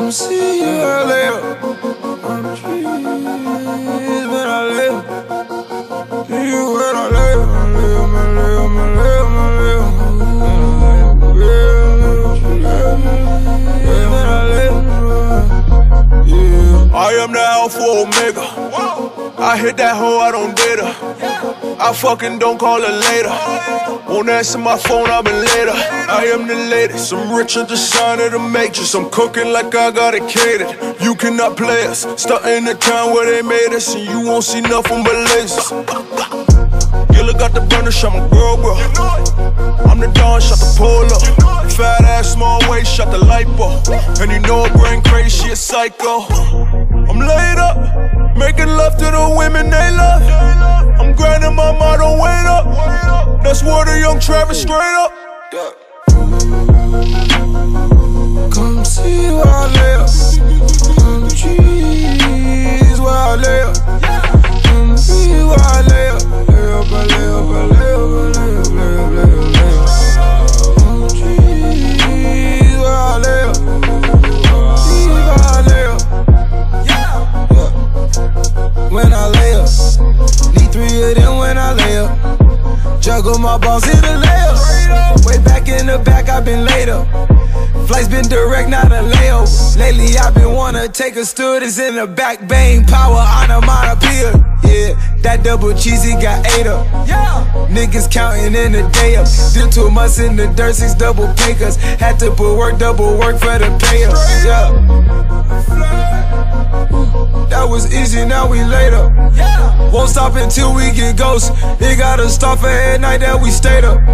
Come see where I lay up on the trees when I lay up. See you when I lay up, I lay up, I lay up, I lay up, I lay up. I am the Alpha Omega. I hit that hoe, I don't date her. I fucking don't call her later. Won't answer my phone, I've been later. I am the latest, I'm Richard the sign of the Matrix. I'm cooking like I got it catered. You cannot play us, stuck in the town where they made us, and you won't see nothing but lasers. You look got the burner, shot my girl, bro. I'm the Don, shot the polo. Fat ass, small waist, shot the lipo. And you know her brain crazy, she a psycho. I'm laid up, making love to the women they love. I'm grinding my motto, wait up. That's word of young Travis, straight up. Come see where I lay up on the trees where I lay up. Come see where I lay up. Lay up, I lay up, I lay up, I lay up, lay up, lay up, lay up. On the trees where I lay up. See where I lay up. When I lay up, need 3 of them when I lay up. Juggle my balls in the layup. Way back in the back, I've been laid up. Flight's been direct, not a layover. Lately, I've been wanna take a students in the back, bang, power, onomatopoeia. Yeah, that double cheesy got 8 up. Niggas counting in the day up. Did too much in the dirt, 6 double pay cuts. Had to put work, double work for the pay up. That was easy, now we laid up. Won't stop until we get ghosts. It gotta stop for every night that we stayed up.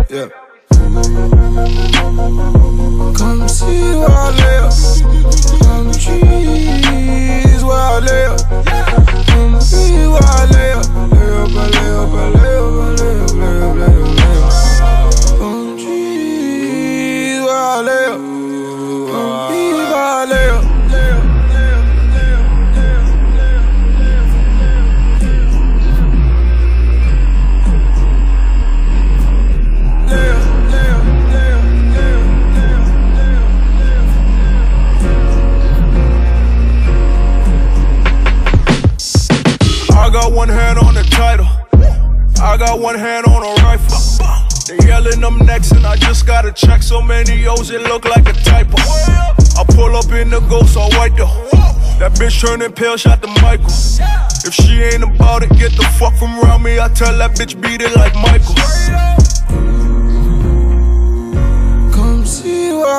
Come see where I lay up on the trees where I lay up. Come see where I lay up. Lay up, I lay up, I lay up, I lay up, lay up, lay up, lay up. On the trees where I lay up. Come see where I lay up. I got one hand on the title, I got one hand on a rifle. They yelling them next and I just gotta check so many O's it look like a typo. I pull up in the ghost all white though. That bitch turning pale, shot the Michael. If she ain't about it, get the fuck from around me. I tell that bitch beat it like Michael. Come see where